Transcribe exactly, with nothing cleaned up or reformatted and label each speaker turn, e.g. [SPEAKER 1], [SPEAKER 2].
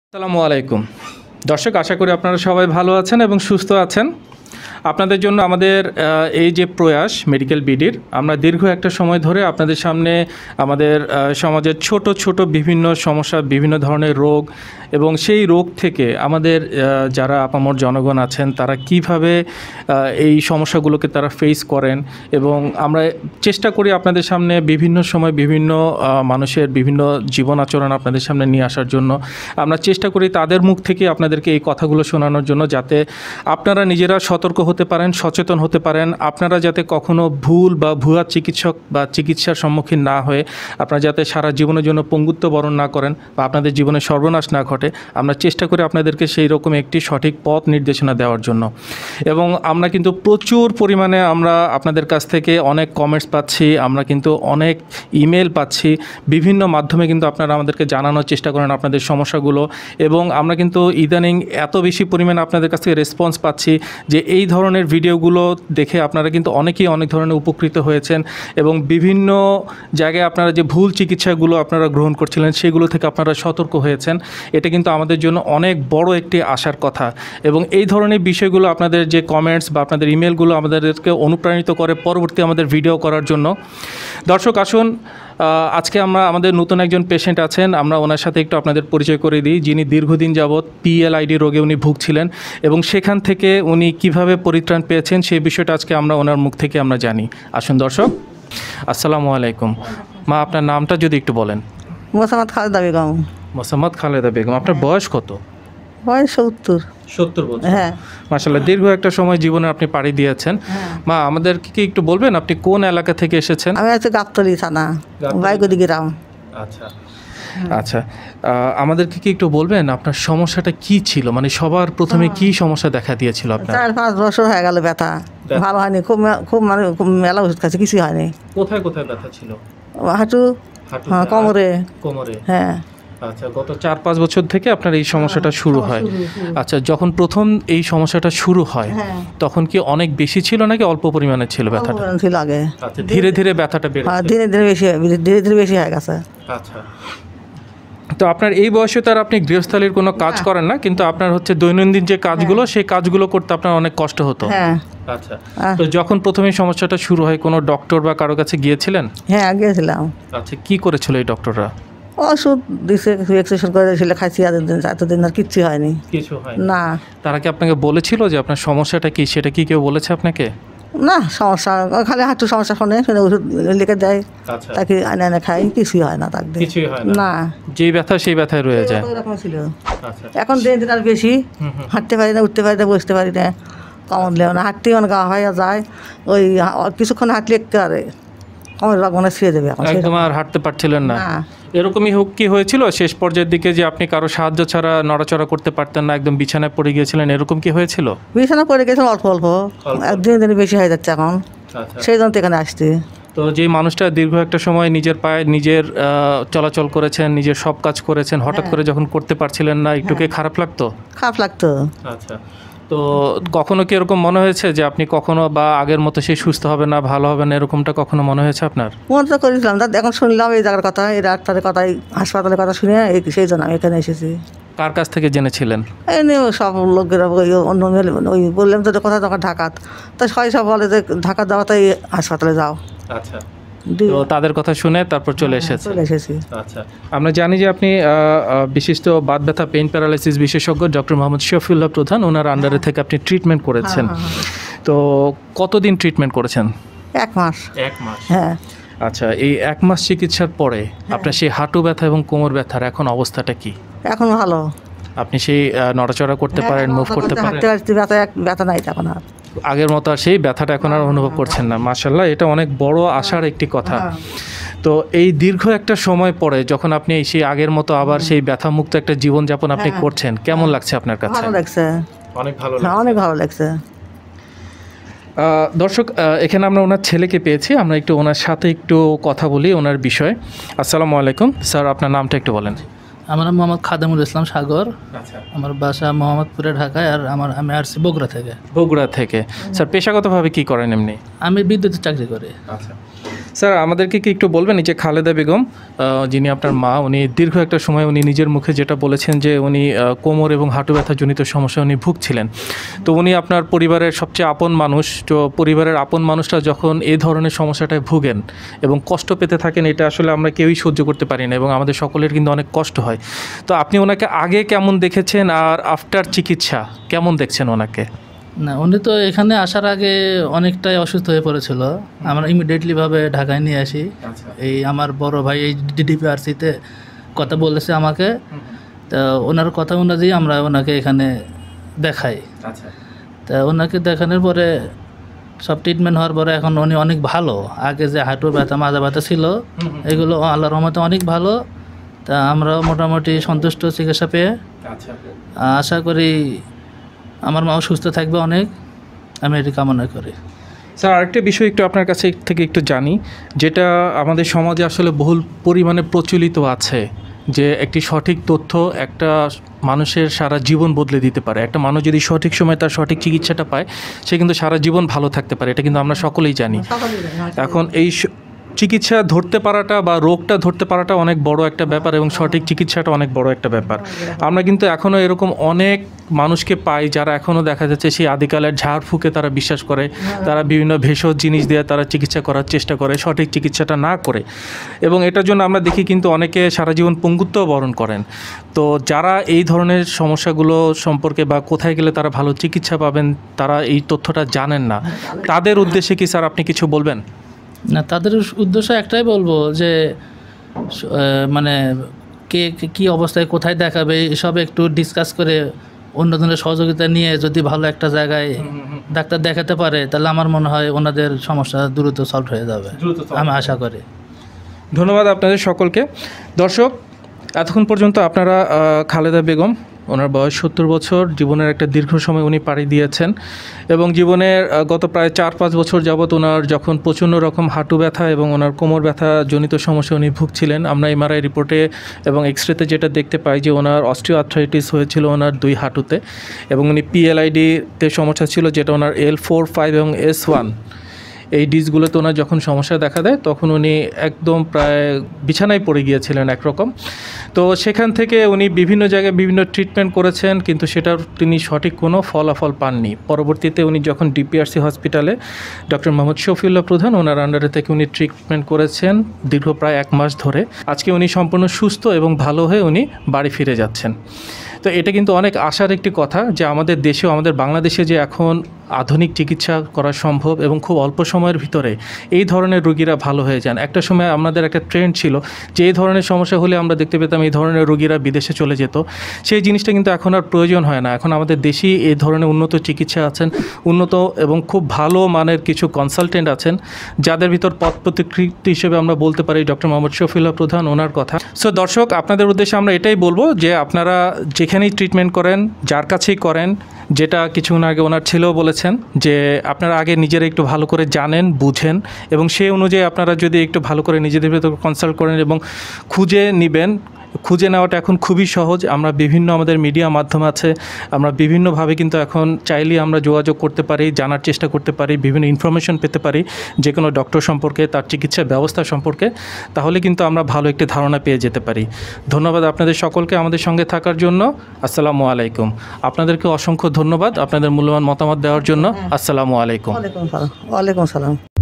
[SPEAKER 1] আসসালামু আলাইকুম দর্শক, আশা করি আপনারা সবাই ভালো আছেন এবং সুস্থ আছেন। আপনাদের জন্য আমাদের এই যে প্রয়াস মেডিকেল বিডির, আমরা দীর্ঘ একটা সময় ধরে আপনাদের সামনে আমাদের সমাজের ছোট ছোট বিভিন্ন সমস্যা, বিভিন্ন ধরনের রোগ এবং সেই রোগ থেকে আমাদের যারা আপামর জনগণ আছেন তারা কিভাবে এই সমস্যাগুলোকে তারা ফেস করেন, এবং আমরা চেষ্টা করি আপনাদের সামনে বিভিন্ন সময় বিভিন্ন মানুষের বিভিন্ন জীবন আচরণ আপনাদের সামনে নিয়ে আসার জন্য। আমরা চেষ্টা করি তাদের মুখ থেকে আপনাদেরকে এই কথাগুলো শোনানোর জন্য, যাতে আপনারা নিজেরা সতর্ক হতে পারেন, সচেতন হতে পারেন। আপনারা যাতে কখনো ভুল বা ভুয়া চিকিৎসক বা চিকিৎসার সম্মুখীন না হয়ে আপনারা যাতে সারা জীবনের জন্য পঙ্গুত্ব বরণ না করেন বা আপনাদের জীবনে সর্বনাশ না ঘটে, আমরা চেষ্টা করি আপনাদেরকে সেই রকম একটি সঠিক পথ নির্দেশনা দেওয়ার জন্য। এবং আমরা কিন্তু প্রচুর পরিমাণে আমরা আপনাদের কাছ থেকে অনেক কমেন্টস পাচ্ছি, আমরা কিন্তু অনেক ইমেল পাচ্ছি, বিভিন্ন মাধ্যমে কিন্তু আপনারা আমাদেরকে জানানোর চেষ্টা করেন আপনাদের সমস্যাগুলো। এবং আমরা কিন্তু ইদানিং এত বেশি পরিমাণে আপনাদের কাছ থেকে রেসপন্স পাচ্ছি যে এই ধরনের ভিডিওগুলো দেখে আপনারা কিন্তু অনেকেই অনেক ধরনের উপকৃত হয়েছেন, এবং বিভিন্ন জায়গায় আপনারা যে ভুল চিকিৎসাগুলো আপনারা গ্রহণ করছিলেন সেগুলো থেকে আপনারা সতর্ক হয়েছেন। এটা কিন্তু আমাদের জন্য অনেক বড় একটি আশার কথা, এবং এই ধরনের বিষয়গুলো আপনাদের যে কমেন্টস বা আপনাদের ইমেলগুলো আমাদেরকে অনুপ্রাণিত করে পরবর্তী আমাদের ভিডিও করার জন্য। দর্শক আসুন, আজকে আমরা আমাদের নতুন একজন পেশেন্ট আছেন, আমরা ওনার সাথে একটু আপনাদের পরিচয় করে দিই, যিনি দীর্ঘদিন যাবৎ পিএলআইডি রোগে উনি ভুগছিলেন এবং সেখান থেকে উনি কিভাবে পরিত্রাণ পেয়েছেন সেই বিষয়টা আজকে আমরা ওনার মুখ থেকে আমরা জানি। আসুন দর্শক। আসসালামু আলাইকুম মা, আপনার নামটা যদি একটু বলেন।
[SPEAKER 2] মোসাম্মদ খালেদা বেগম।
[SPEAKER 1] মোসাম্মদ খালেদা বেগম, আপনার বয়স কত?
[SPEAKER 2] বয়স সত্তর।
[SPEAKER 1] সত্তর বছর।
[SPEAKER 2] হ্যাঁ
[SPEAKER 1] মাশাআল্লাহ, দীর্ঘ একটা সময় জীবনে আপনি পাড়ি দিয়েছেন। মা, আমাদেরকে কি একটু বলবেন আপনি কোন এলাকা থেকে এসেছেন?
[SPEAKER 2] আমি আছি গাবতলী থানা, বাইগুদি গ্রাম।
[SPEAKER 1] আচ্ছা আচ্ছা, আমাদেরকে কি একটু বলবেন আপনার সমস্যাটা কি ছিল, মানে সবার প্রথমে কি সমস্যা দেখা দিয়েছিল আপনার?
[SPEAKER 2] চার পাঁচ বছর হয়ে গেল ব্যথা, ভালো হয়নি, খুব খুব মানে মেলা ওষুধ খাচ্ছে, কিছুই হয়নি।
[SPEAKER 1] কোথায় কোথায় ব্যথা ছিল?
[SPEAKER 2] হাঁটু, হ্যাঁ কোমরে।
[SPEAKER 1] কোমরে,
[SPEAKER 2] হ্যাঁ।
[SPEAKER 1] আচ্ছা, গত চার পাঁচ বছর থেকে আপনার এই সমস্যাটা শুরু হয়। আচ্ছা, যখন প্রথম এই সমস্যাটা শুরু হয় তখন কি অনেক বেশি ছিল নাকি অল্প পরিমাণে ছিল ব্যথাটা?
[SPEAKER 2] ছিল আগে।
[SPEAKER 1] আচ্ছা, ধীরে ধীরে ব্যথাটা বেড়ে
[SPEAKER 2] ধীরে ধীরে বেশি ধীরে ধীরে বেশি হয়ে গেছে।
[SPEAKER 1] আচ্ছা, তো আপনার এই বয়সে তার আপনি গৃহস্থালির কোনো কাজ করেন না, কিন্তু আপনার হচ্ছে দৈনন্দিন যে কাজগুলো সেই কাজগুলো করতে আপনার অনেক কষ্ট হতো।
[SPEAKER 2] হ্যাঁ।
[SPEAKER 1] আচ্ছা, তো যখন প্রথমে সমস্যাটা শুরু হয় কোনো ডক্টর বা কারো কাছে গিয়েছিলেন?
[SPEAKER 2] হ্যাঁ গিয়েছিলাম।
[SPEAKER 1] আচ্ছা, কি করেছিল এই ডক্টররা?
[SPEAKER 2] ওষুধ দিছে, এক্সারসাইজ করে দিয়েছিল, খাইছি, এতদিন এতদিন আর কিচ্ছু হয়নি।
[SPEAKER 1] কিছু হয়
[SPEAKER 2] না।
[SPEAKER 1] তারা কি আপনাকে বলেছিল যে আপনার সমস্যাটা কি, সেটা কি কেউ বলেছে আপনাকে?
[SPEAKER 2] না, সমস্যা খালি হাঁটু সমস্যা, শুনে শুনে ওষুধ লিখে দেয়, তাকে আনে আনে খাই, কিছুই হয় না তাকে।
[SPEAKER 1] কিছুই হয়
[SPEAKER 2] না,
[SPEAKER 1] যেই ব্যথা সেই ব্যথায় রয়ে যায়।
[SPEAKER 2] এরকম ছিল। এখন দিন দিন আর বেশি, হাঁটতে পারি না, উঠতে পারি না, বসতে পারি না, কমর লেও না, হাঁটতেই মানে গা হয়ে যায়, ওই কিছুক্ষণ হাঁটলে একটু আর কমর রোগ মনে ছুঁয়ে দেবে।
[SPEAKER 1] একদম আর হাঁটতে পারছিলেন না? এরকমই হোক কি হয়েছিল শেষ পর্যায়ের দিকে যে আপনি কারো সাহায্য ছাড়া নড়াচড়া করতে পারতেন না, একদম বিছানায় পড়ে গিয়েছিলেন, এরকম কি হয়েছিল?
[SPEAKER 2] বিছানা পড়ে গেছিলাম অল্প অল্প, দিন দিন বেশি হয়ে যাচ্ছে এখন, সেই জন্য এখানে আসছি।
[SPEAKER 1] তো যে মানুষটা দীর্ঘ একটা সময় নিজের পায়ে নিজের চলাচল করেছেন, নিজের সব কাজ করেছেন, হঠাৎ করে যখন করতে পারছিলেন না, একটু কি খারাপ লাগতো? খারাপ লাগতো। আচ্ছা, তো কখনো কি এরকম মনে হয়েছে যে আপনি কখনো বা আগের মতো সে সুস্থ হবে না, ভালো হবে না, এরকমটা কখনো মনে হয়েছে আপনার? মনে তো করেছিলাম, এখন শুনলাম এই জায়গার কথা, এই ডাক্তারের কথা, হাসপাতালের কথা শুনে সেই জন্য আমি এখানে এসেছি। কার কাছ থেকে জেনেছিলেন? এই নিয়ে সব লোকেরা ওই অন্য ওই বললাম তো কথা, তখন ঢাকাত, তো সবাই সব বলে যে ঢাকা যাওয়া, তাই হাসপাতালে যাও। আচ্ছা, তো তাদের কথা শুনে তারপর চলে এসেছে। চলে এসেছি। আচ্ছা, আমরা জানি যে আপনি বিশিষ্ট বাত ব্যথা পেইন প্যারালাইসিস বিশেষজ্ঞ ডক্টর মোহাম্মদ শফিউল্লাহ প্রধান, ওনার আন্ডারে থেকে আপনি ট্রিটমেন্ট করেছেন। তো কতদিন ট্রিটমেন্ট করেছেন? এক মাস। এক মাস, হ্যাঁ। আচ্ছা, এই এক মাস চিকিৎসার পরে আপনার সেই হাঁটু ব্যথা এবং কোমর ব্যথার এখন অবস্থাটা কি? এখন ভালো। আপনি সেই নড়াচড়া করতে পারেন, মুভ করতে পারেন? ব্যথা ব্যথা নাই এখন আর আগের মতো, আর সেই ব্যথাটা এখন আর অনুভব করছেন না। মাশাআল্লাহ, এটা অনেক বড় আশার একটি কথা। তো এই দীর্ঘ একটা সময় পরে যখন আপনি সেই আগের মতো আবার সেই ব্যথা মুক্ত একটা জীবনযাপন আপনি করছেন, কেমন লাগছে আপনার কাছে? ভালো লাগছে, অনেক ভালো লাগছে, অনেক ভালো লাগছে। দর্শক, এখানে আমরা ওনার ছেলেকে পেয়েছি, আমরা একটু ওনার সাথে একটু কথা বলি ওনার বিষয়। আসসালামু আলাইকুম স্যার, আপনার নামটা একটু বলেন।
[SPEAKER 3] আমার নাম মোহাম্মদ খাদেমুল ইসলাম সাগর। আচ্ছা, আমার বাসা মোহাম্মদপুরে, ঢাকায়, আর আমার আমি আসছি বগুড়া থেকে।
[SPEAKER 1] বগুড়া থেকে। স্যার, পেশাগতভাবে কি করেন এমনি?
[SPEAKER 3] আমি বিদ্যুতের চাকরি করি।
[SPEAKER 1] আচ্ছা, স্যার আমাদেরকে কি একটু বলবেন এই যে খালেদা বেগম আহ, যিনি আপনার মা, উনি দীর্ঘ একটা সময় উনি নিজের মুখে যেটা বলেছেন যে উনি আহ, কোমর এবং হাঁটু ব্যথাজনিত সমস্যা উনি ভুগছিলেন। তো উনি আপনার পরিবারের সবচেয়ে আপন মানুষ, তো পরিবারের আপন মানুষরা যখন এই ধরনের সমস্যাটায় ভুগেন এবং কষ্ট পেতে থাকেন, এটা আসলে আমরা কেউই সহ্য করতে পারি না এবং আমাদের সকলের কিন্তু অনেক কষ্ট হয়। তো আপনি ওনাকে আগে কেমন দেখেছেন আর আফটার চিকিৎসা কেমন দেখছেন ওনাকে?
[SPEAKER 3] না, উনি তো এখানে আসার আগে অনেকটাই অসুস্থ হয়ে পড়েছিল। আমরা ইমিডিয়েটলিভাবে ঢাকায় নিয়ে আসি। এই আমার বড় ভাই এই ডিডিপিআরসিতে কথা বলেছে আমাকে, তা ওনার কথা অনুযায়ী আমরা ওনাকে এখানে দেখাই। তা ওনাকে দেখানোর পরে সব ট্রিটমেন্ট হওয়ার পরে এখন উনি অনেক ভালো। আগে যে হাঁটু ব্যথা মাজা ব্যথা ছিল এগুলো আল্লাহর রহমতে অনেক ভালো। তা আমরাও মোটামুটি সন্তুষ্ট চিকিৎসা পেয়ে আশা করি আমার মাও সুস্থ থাকবে অনেক, আমি এটি কামনা করি।
[SPEAKER 1] স্যার আরেকটা বিষয় একটু আপনার কাছে থেকে একটু জানি, যেটা আমাদের সমাজে আসলে বহুল পরিমাণে প্রচলিত আছে, যে একটি সঠিক তথ্য একটা মানুষের সারা জীবন বদলে দিতে পারে। একটা মানুষ যদি সঠিক সময় তার সঠিক চিকিৎসাটা পায়, সে কিন্তু সারা জীবন ভালো থাকতে পারে। এটা কিন্তু আমরা সকলেই জানি। এখন এই চিকিৎসা ধরতে পারাটা বা রোগটা ধরতে পারাটা অনেক বড় একটা ব্যাপার এবং সঠিক চিকিৎসাটা অনেক বড় একটা ব্যাপার। আমরা কিন্তু এখনও এরকম অনেক মানুষকে পাই যারা এখনও দেখা যাচ্ছে সেই আদিকালের ঝাড় ফুঁকে তারা বিশ্বাস করে, তারা বিভিন্ন ভেষজ জিনিস দিয়ে তারা চিকিৎসা করার চেষ্টা করে, সঠিক চিকিৎসাটা না করে। এবং এটার জন্য আমরা দেখি কিন্তু অনেকে সারা জীবন পঙ্গুত্ব বরণ করেন। তো যারা এই ধরনের সমস্যাগুলো সম্পর্কে বা কোথায় গেলে তারা ভালো চিকিৎসা পাবেন, তারা এই তথ্যটা জানেন না, তাদের উদ্দেশ্যে কি স্যার আপনি কিছু বলবেন?
[SPEAKER 3] না, তাদের উদ্দেশ্য একটাই বলবো যে মানে কে কী অবস্থায় কোথায় দেখাবে এসব একটু ডিসকাস করে অন্যজনের সহযোগিতা নিয়ে যদি ভালো একটা জায়গায় ডাক্তার দেখাতে পারে, তাহলে আমার মনে হয় ওনাদের সমস্যা দ্রুত সলভ হয়ে যাবে, আমি আশা করি।
[SPEAKER 1] ধন্যবাদ আপনাদের সকলকে। দর্শক, এতক্ষণ পর্যন্ত আপনারা খালেদা বেগম, ওনার বয়স সত্তর বছর, জীবনের একটা দীর্ঘ সময় উনি পাড়ি দিয়েছেন এবং জীবনের গত প্রায় চার পাঁচ বছর যাবৎ ওনার যখন প্রচণ্ড রকম হাঁটু ব্যথা এবং ওনার কোমর ব্যথা জনিত সমস্যা উনি ভুগছিলেন। আমরা এমআরআই রিপোর্টে এবং এক্সরেতে যেটা দেখতে পাই যে ওনার অস্টিও আর্থ্রাইটিস হয়েছিল ওনার দুই হাঁটুতে এবং উনি পিএলআইডিতে সমস্যা ছিল, যেটা ওনার এল ফোর ফাইভ এবং এস ওয়ান এই ডিসগুলোতে ওনার যখন সমস্যা দেখা দেয় তখন উনি একদম প্রায় বিছানায় পড়ে গিয়েছিলেন একরকম। তো সেখান থেকে উনি বিভিন্ন জায়গায় বিভিন্ন ট্রিটমেন্ট করেছেন, কিন্তু সেটার তিনি সঠিক কোনো ফলাফল পাননি। পরবর্তীতে উনি যখন ডিপিআরসি হসপিটালে ডক্টর মোহাম্মদ শফিউল্লাহ প্রধান ওনার আন্ডারে থেকে উনি ট্রিটমেন্ট করেছেন দীর্ঘ প্রায় এক মাস ধরে। আজকে উনি সম্পূর্ণ সুস্থ এবং ভালো হয়ে উনি বাড়ি ফিরে যাচ্ছেন। তো এটা কিন্তু অনেক আশার একটি কথা যে আমাদের দেশেও, আমাদের বাংলাদেশে যে এখন আধুনিক চিকিৎসা করা সম্ভব এবং খুব অল্প সময়ের ভিতরে এই ধরনের রোগীরা ভালো হয়ে যান। একটা সময় আমাদের একটা ট্রেন্ড ছিল যে এই ধরনের সমস্যা হলে আমরা দেখতে পেতাম এই ধরনের রোগীরা বিদেশে চলে যেত। সেই জিনিসটা কিন্তু এখন আর প্রয়োজন হয় না। এখন আমাদের দেশেই এই ধরনের উন্নত চিকিৎসা আছেন, উন্নত এবং খুব ভালো মানের কিছু কনসালটেন্ট আছেন, যাদের ভিতর পথ প্রতিকৃতি হিসেবে আমরা বলতে পারি ডক্টর মোহাম্মদ শফিউল্লাহ প্রধান ওনার কথা। সো দর্শক, আপনাদের উদ্দেশ্যে আমরা এটাই বলবো যে আপনারা যেখানেই ট্রিটমেন্ট করেন, যার কাছেই করেন, যেটা কিছুক্ষণ আগে ওনার ছেলেও বলেছেন যে আপনারা আগে নিজেরা একটু ভালো করে জানেন, বুঝেন এবং সেই অনুযায়ী আপনারা যদি একটু ভালো করে নিজেদের ভেতর কনসাল্ট করেন এবং খুঁজে নেবেন। খুঁজে নেওয়াটা এখন খুবই সহজ। আমরা বিভিন্ন আমাদের মিডিয়া মাধ্যম আছে, আমরা বিভিন্নভাবে কিন্তু এখন চাইলেই আমরা যোগাযোগ করতে পারি, জানার চেষ্টা করতে পারি, বিভিন্ন ইনফরমেশন পেতে পারি যে কোনো ডক্টর সম্পর্কে, তার চিকিৎসা ব্যবস্থা সম্পর্কে। তাহলে কিন্তু আমরা ভালো একটি ধারণা পেয়ে যেতে পারি। ধন্যবাদ আপনাদের সকলকে আমাদের সঙ্গে থাকার জন্য। আসসালামু আলাইকুম। আপনাদেরকে অসংখ্য ধন্যবাদ আপনাদের মূল্যবান মতামত দেওয়ার জন্য। আসসালামু আলাইকুম।
[SPEAKER 2] ওয়ালাইকুম সালাম। ওয়ালাইকুম সালাম।